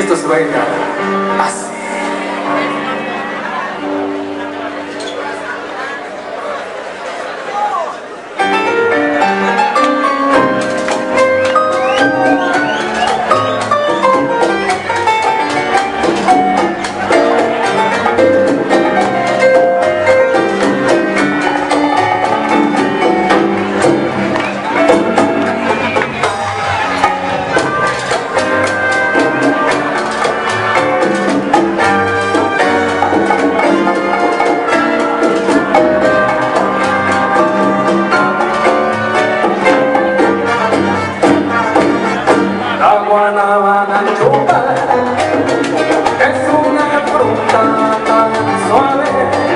esto se baila así. Guanábana chupa es una fruta tan suave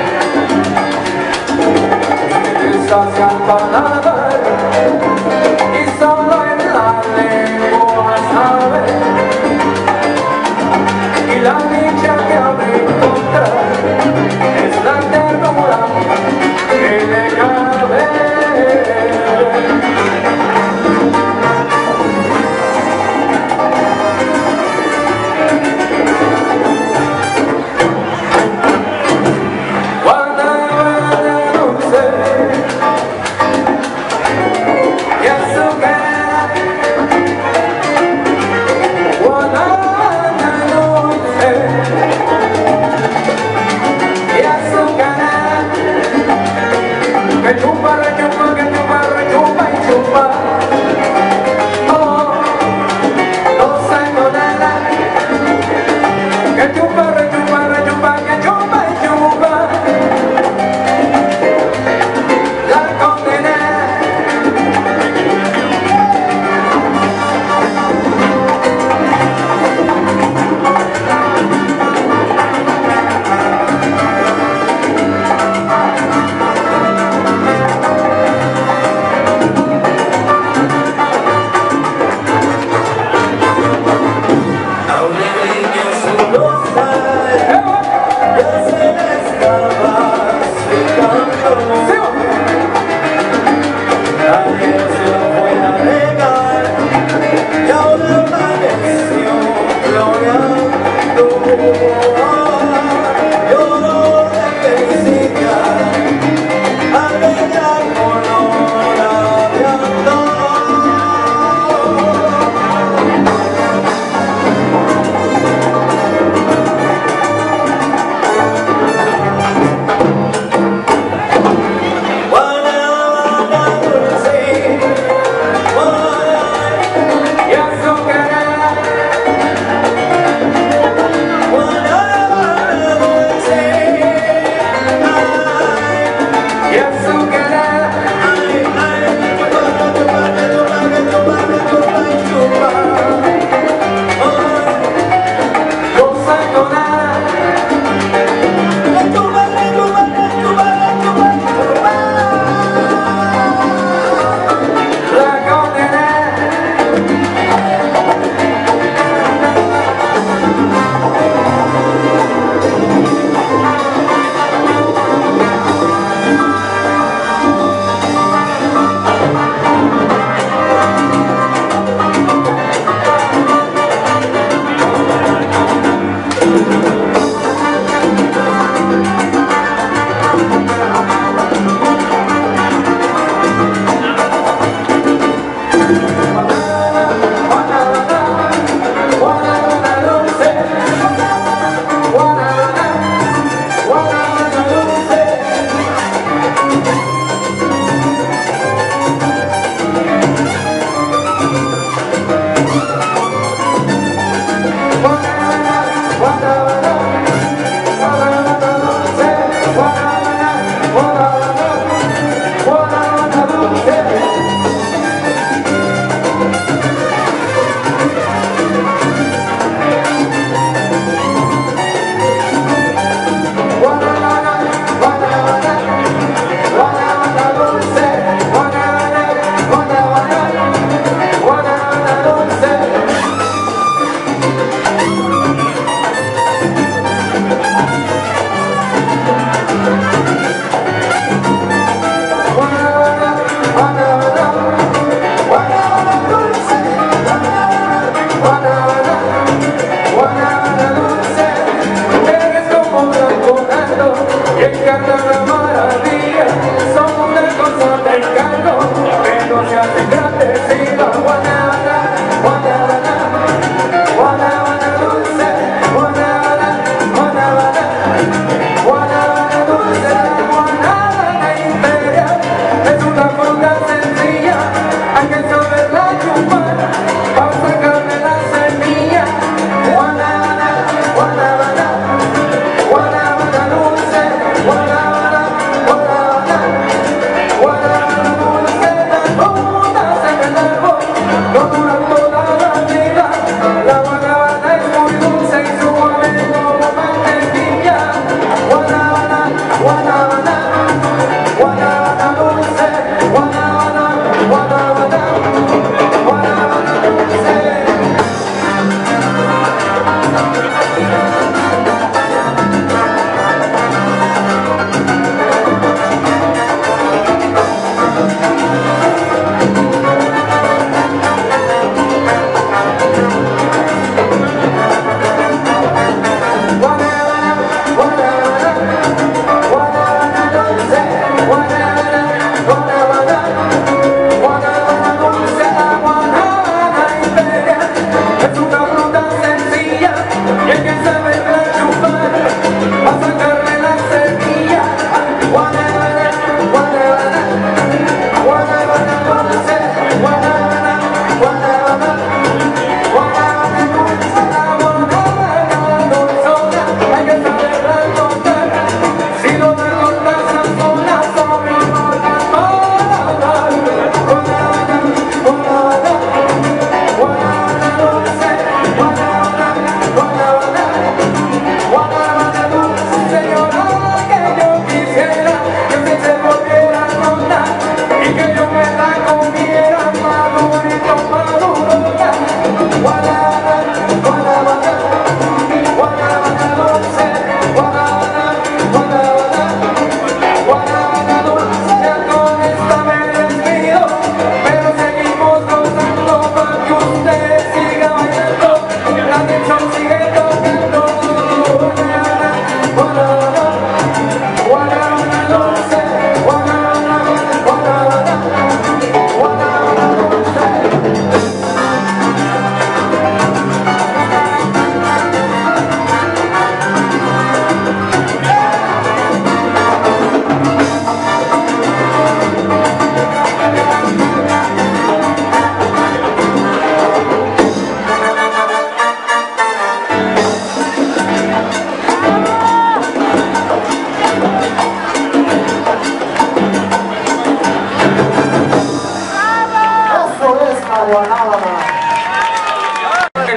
que sacia al paladar y solo en la lengua sabe, y la dicha que ha de encontrar es la ternura que le cabe.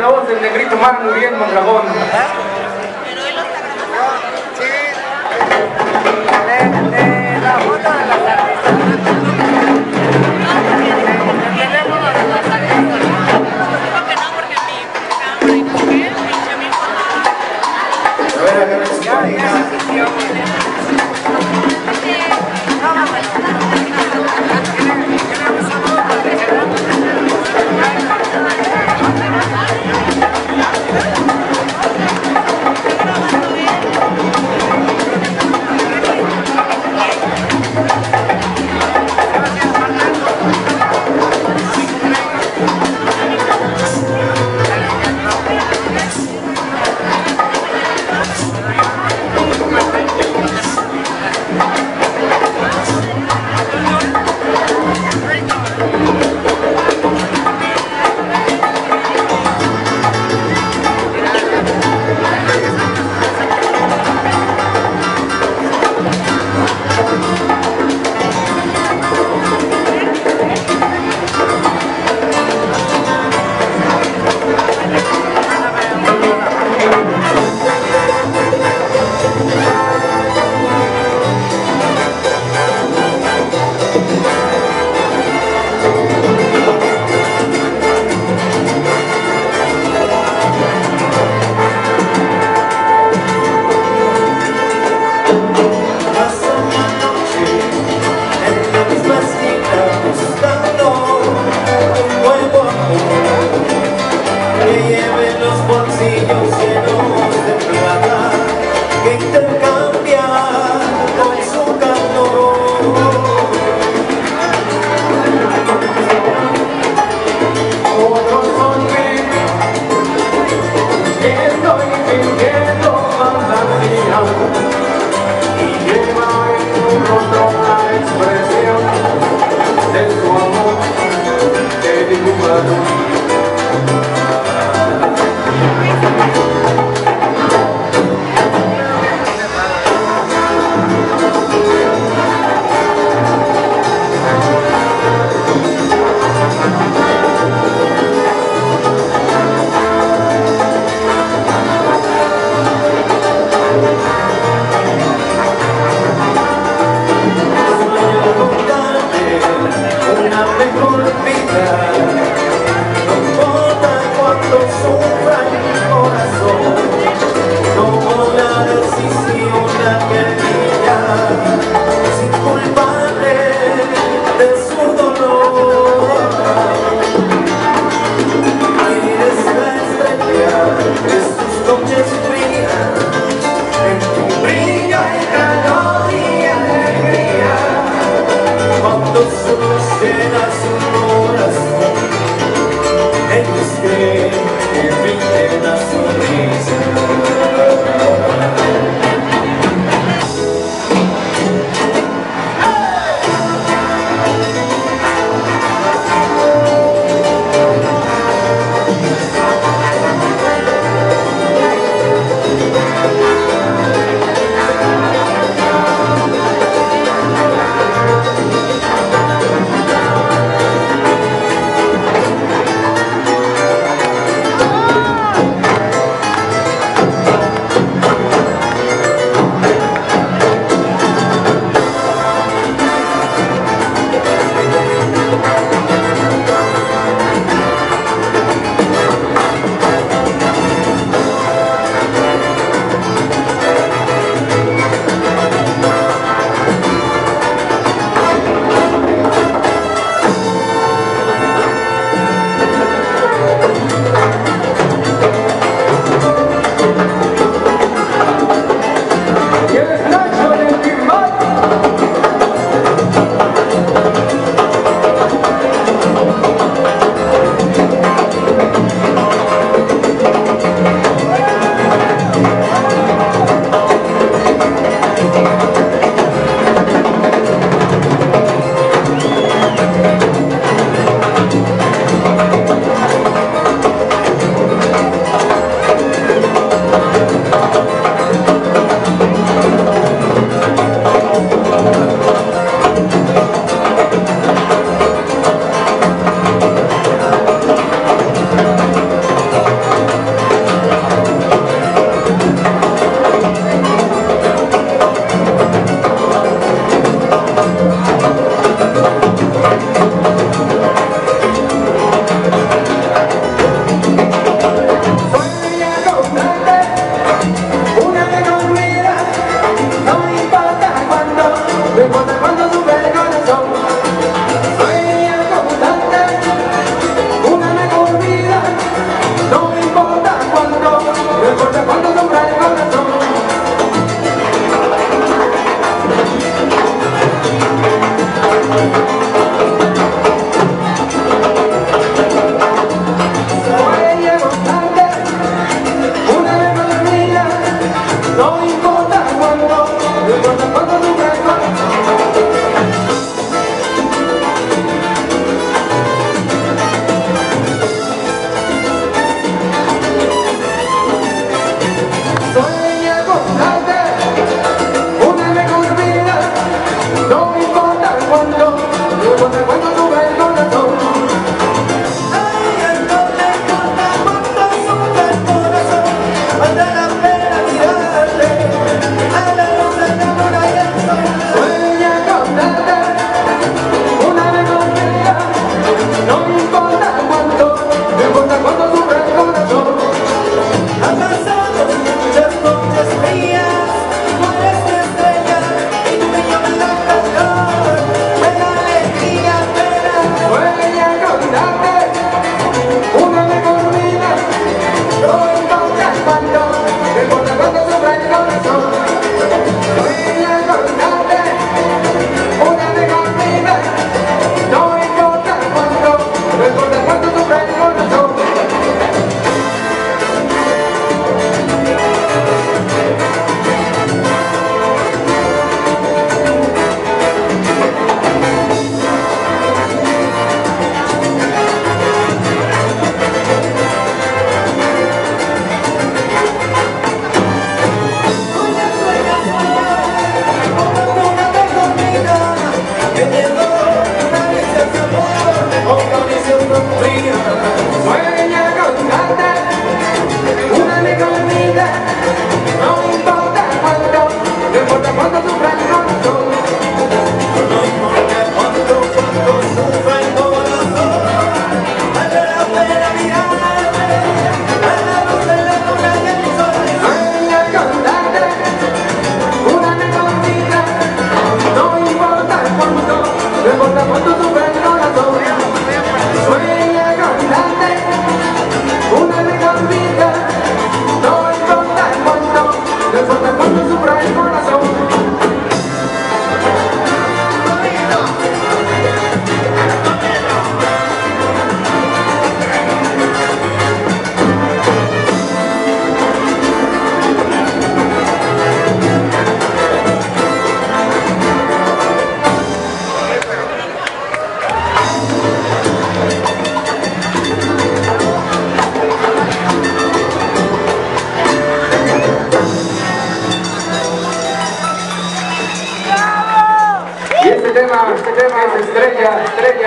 la voz del negrito Manu Uriel Mondragón. Pero él lo está grabando. Sí. De la foto de las artistas. El teléfono de las artistas. Digo que no, porque mi cámara y no sé, pinche mi foto. A ver, acá les explico. Que brillen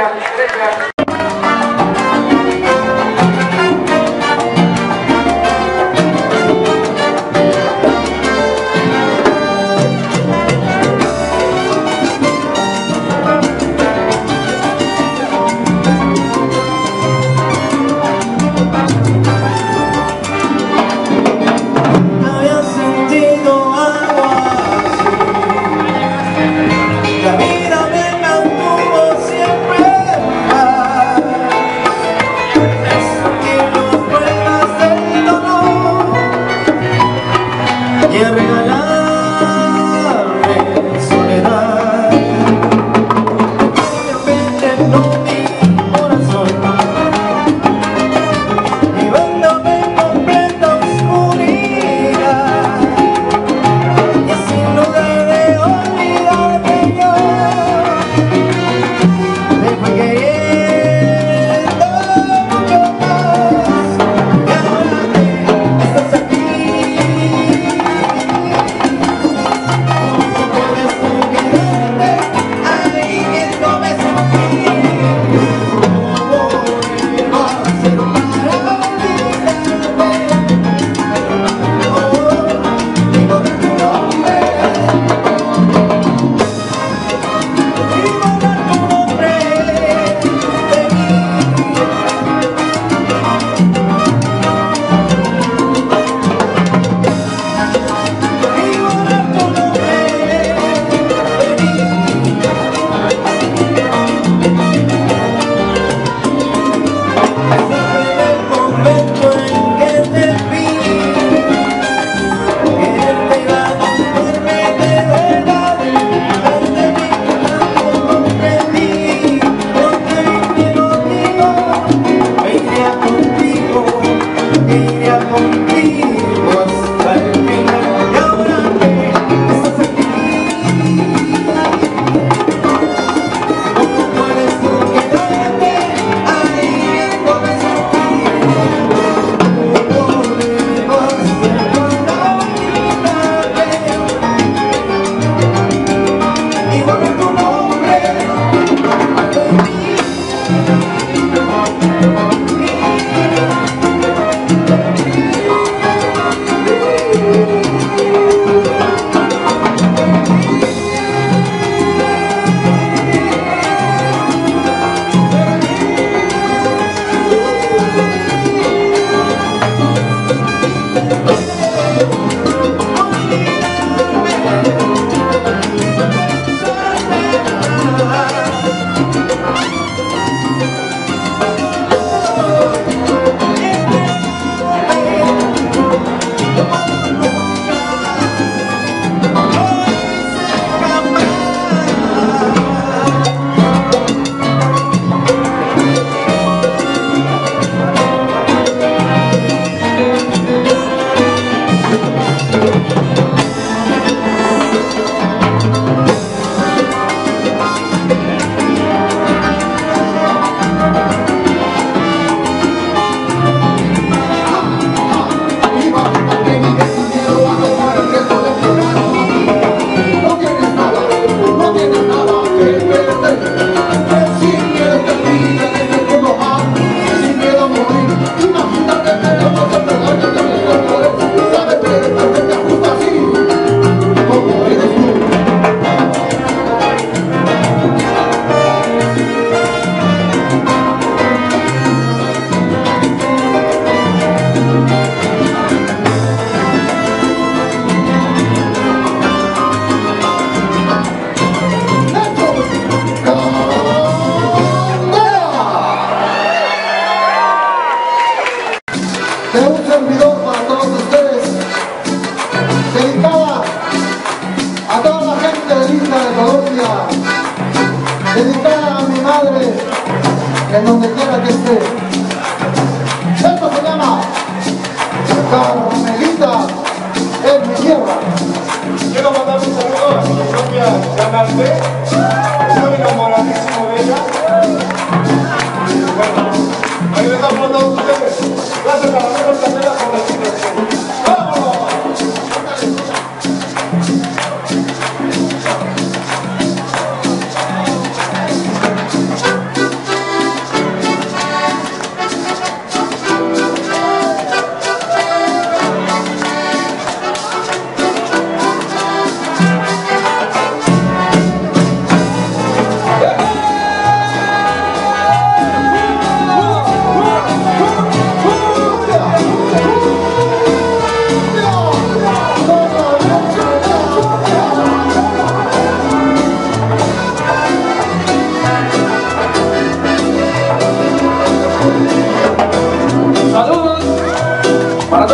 derecha. dedicada a mi madre, en donde quiera que esté. Esto se llama Carmelita en mi tierra. Quiero mandar un saludo a mi propia Canal B. Estoy enamoradísimo de ella. Y bueno, ahí les damos a todos ustedes. Gracias a la mejor Candela por la invitación. ¡Vámonos!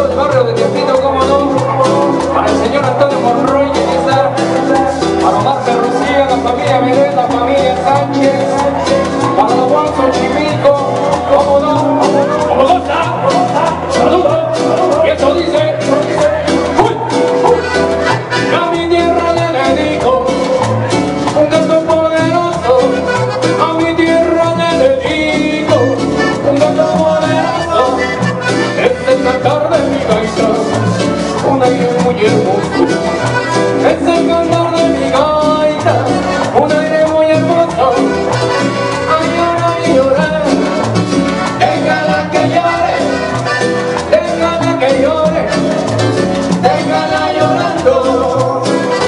del barrio de Tepito, cómo no, para el señor Antonio Monroy, que está, para Marta Rocío, la familia Belén, la familia Sánchez, para los Juanzo Chimico, cómo no, saludos, y esto dice, a mi tierra le dedico un canto poderoso, a mi tierra le dedico un canto poderoso, es el cantar de mi gaita, un aire muy hermoso, es el cantar de mi gaita, un aire muy hermoso, ay llora, déjala que llore, déjala que llore, déjala llorando.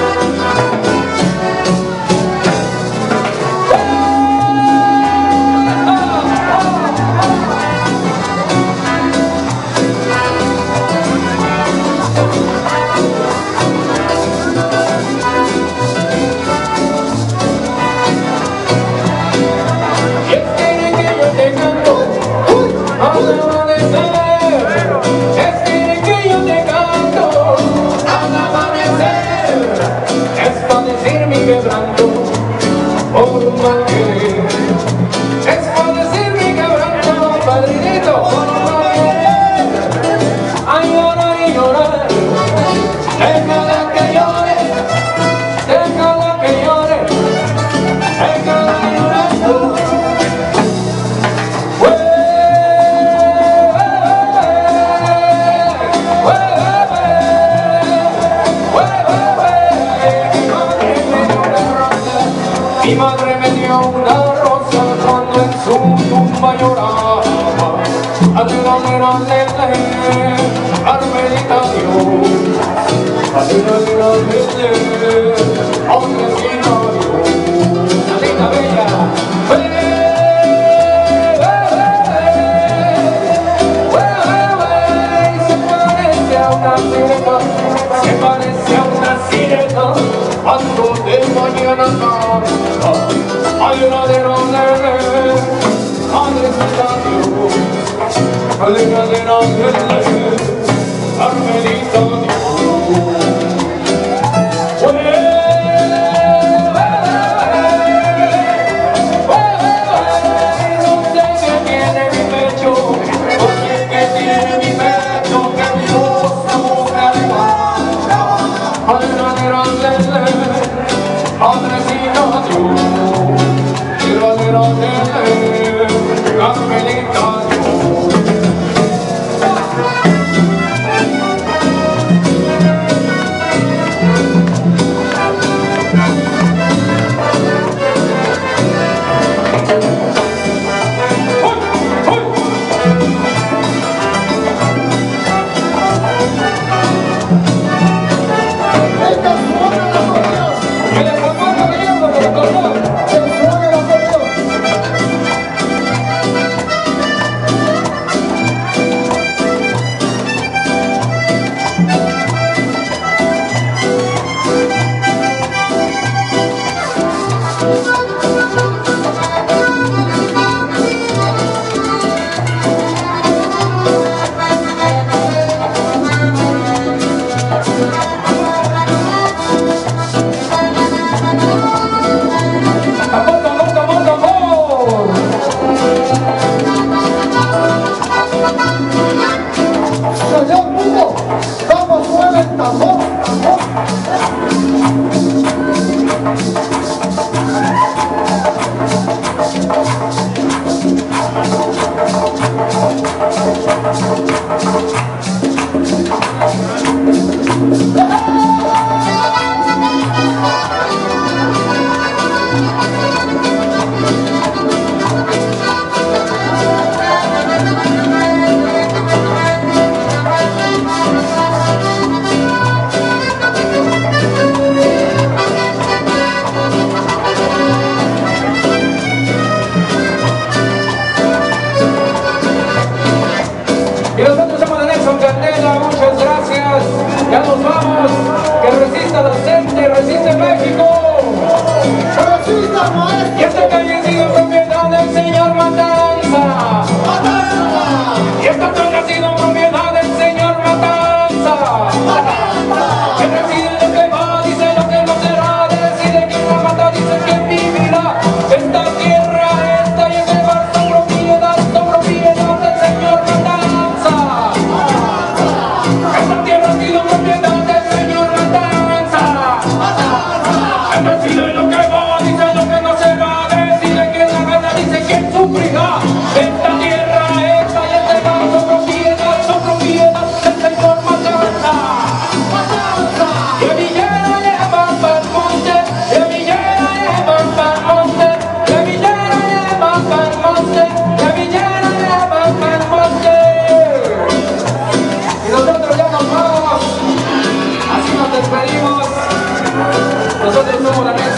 Mi madre me dio una rosa cuando en su tumba lloraba. Carmelita Dios, Andresita Dios, la linda bella. Se parece a una sirena, se parece a una sirena, cuando de mañana canta, ay la de la nene, Andresita Dios, la de la nene, Carmelita Dios.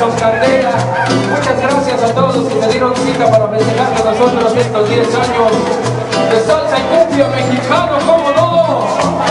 Nelson Candela. Muchas gracias a todos que me dieron cita para festejar con nosotros estos 10 años de salsa y cumbia mexicano, ¿cómo no?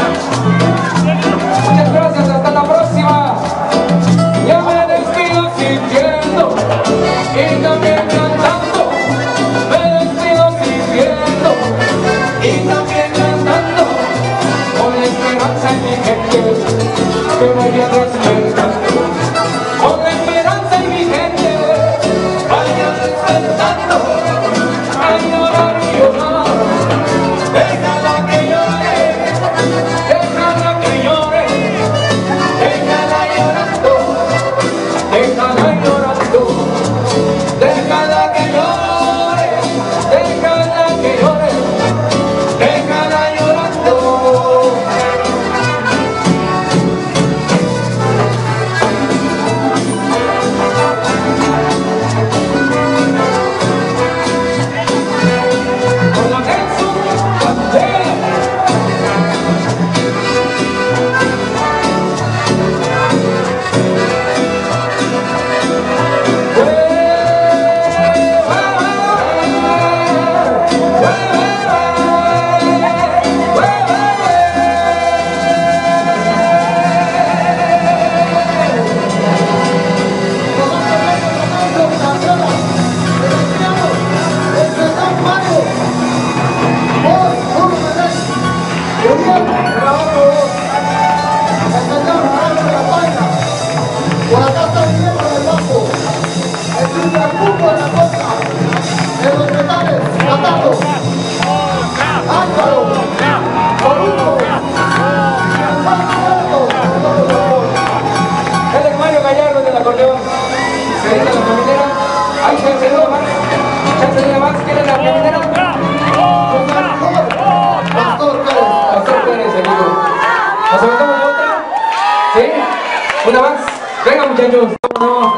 Muchas gracias, hasta la próxima. Ya me despido sintiendo y también cantando. Me despido sintiendo y también cantando, con la esperanza en mi gente que vaya despertando. Con la esperanza en mi gente vaya despertando. A llorar y llorar, déjala que llore, déjala que llore, déjala llorando, déjala llorando, déjala que llore, déjala que llore, déjala llorando. Con la Nelson Candela. Por acá está el miembro del bajo, el supercupo de la cosa, de los metales, Catato, Álvaro, Corujo, Él es Mario Gallardo del acordeón. Se dedica a la caminera. Ahí se encendió más. Se encendió más. ¿Quién es la caminera? Pastor Pérez. Pastor Pérez, amigo. ¿Nos aventamos la otra? ¿Sí? ¿Una más? Venga, muchachos. No.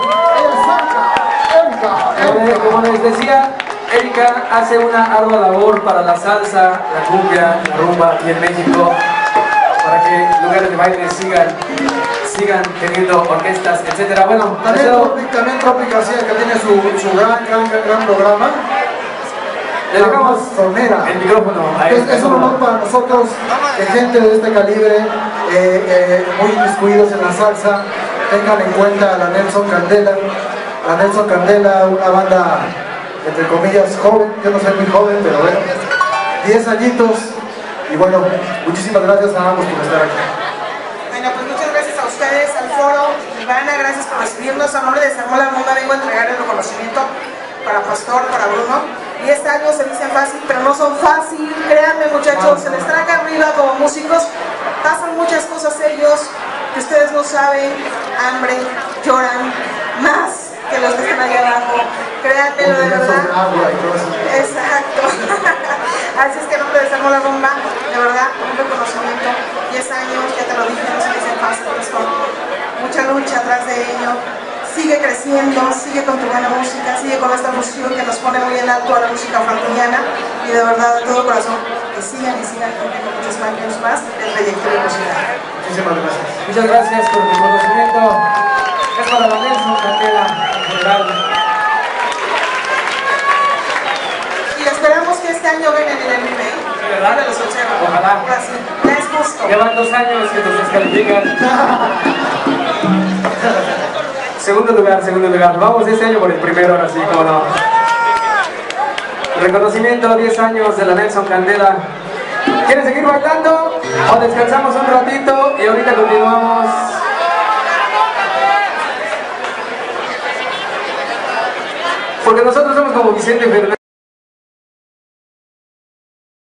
Como les decía, Erika hace una ardua labor para la salsa, la cumbia, la rumba y en México, para que lugares de baile sigan teniendo orquestas, etcétera. Bueno, También Tropic García, que tiene su gran programa. le dejamos Sonera. el micrófono a Es un honor para nosotros que gente de este calibre, muy inmiscuidos en la salsa, tengan en cuenta a la Nelson Candela. La Nelson Candela, una banda, entre comillas, joven. Yo no soy muy joven, pero bueno, 10 añitos. Y bueno, muchísimas gracias a ambos por estar aquí. Bueno, pues muchas gracias a ustedes, al foro, Ivana, gracias por recibirnos. A nombre de Samuel Amunda vengo a entregar el reconocimiento para Pastor, para Bruno. 10 años se dicen fácil, pero no son fácil. Créanme, muchachos, se les trae acá arriba como músicos. Pasan muchas cosas ellos que ustedes no saben. Hambre, lloran más que los que están allá abajo. Créanmelo, de verdad. Agua y todo eso. Exacto. Así es que en nombre de Samuel Amunda, de verdad, un reconocimiento. 10 años, ya te lo dije, no se dicen fácil, pero es con mucha lucha atrás de ello. Sigue creciendo, sigue con tu buena música, sigue con esta fusión que nos pone muy en alto a la música franquillana, y de verdad, de todo corazón, que sigan y sigan cumpliendo muchos años más el trayectoria musical. Muchísimas gracias. Muchas gracias por el reconocimiento. Es para la Nelson Candela en general. Y esperamos que este año ganen en el remake. ¿Verdad? De los 80. Ojalá. Ahora sí, ya es justo. Llevan 2 años que nos descalifican. Segundo lugar. Vamos este año por el primero, ahora sí, como no. Reconocimiento, 10 años de la Nelson Candela. ¿Quieren seguir bailando? O descansamos un ratito y ahorita continuamos. Porque nosotros somos como Vicente Fernández.